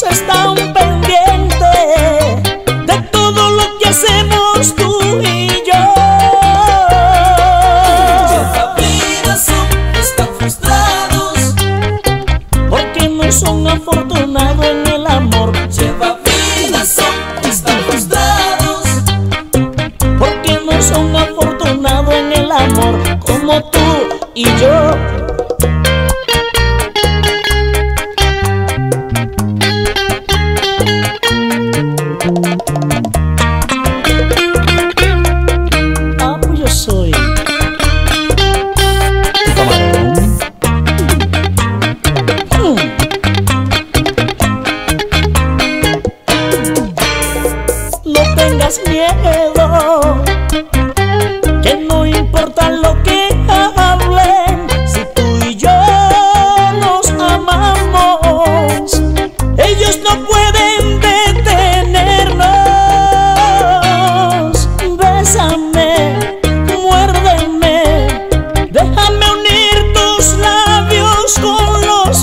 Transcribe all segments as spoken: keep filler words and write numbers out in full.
están pendientes de todo lo que hacemos tú y yo. Llevavidas están frustrados porque no son afortunados en el amor. Llevavidas están frustrados porque no son afortunados en el amor como tú y yo. Ah, pues yo soy tu camarón. Mm. No tengas miedo, que no importa lo que hablen, si tú y yo nos amamos, ellos no pueden detenernos. Bésame, muérdeme, déjame unir tus labios con los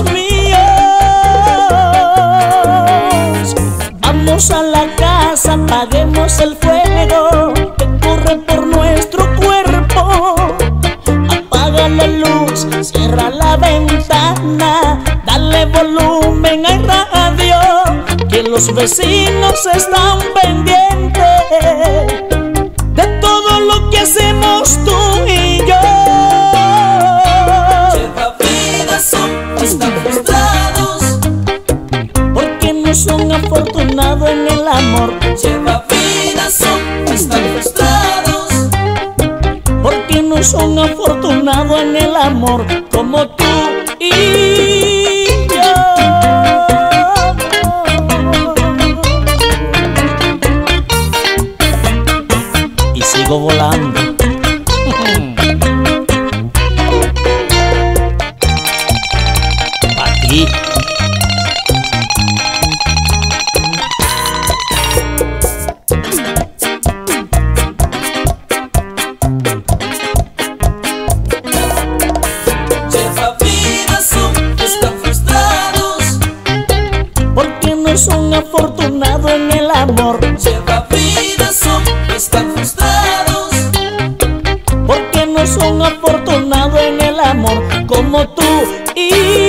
míos. Vamos a la casa, apaguemos el fuego que corre por nuestro cuerpo. Apaga la luz, cierra la ventana, dale volumen al radio, que los vecinos están pendientes de todo lo que hacemos tú y yo. Llevavidas están frustrados porque no son afortunados en el amor. Llevavidas están frustrados Porque no son afortunados en el amor como tú y yo. Y sigo volando. Pa' ti. Llevavidas están frustrados Porque no son afortunados en el amor. Llevavidas están frustrados Porque no son afortunados en el amor como tú y